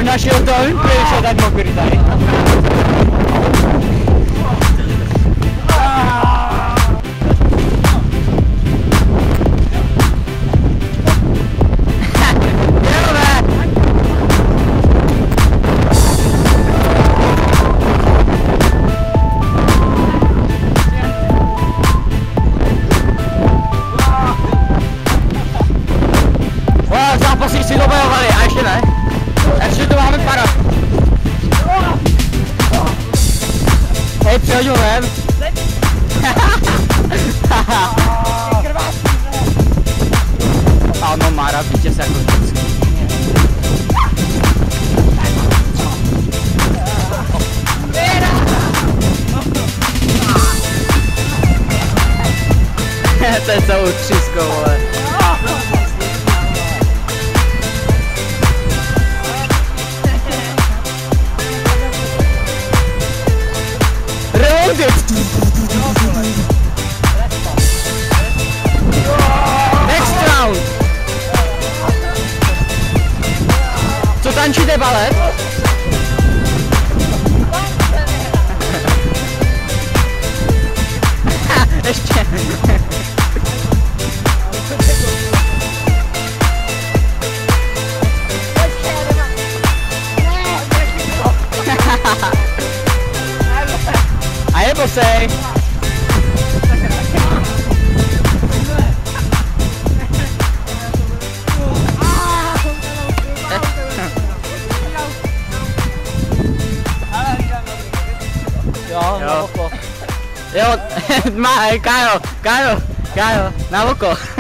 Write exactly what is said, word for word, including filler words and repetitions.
našel to olympky, jsou tak mokrý tady. Zápasy si to bojovali, a ještě ne. Ještě to máme padat. Hej, přihodil ven. Ano, má rád vítěz jako vždycky. To je celou třískou, vole. Next round. Co tančíte balet? Ještě. A je bosej. Jo, na oko. Jo, má, Kájo, Kájo, Kájo, na oko.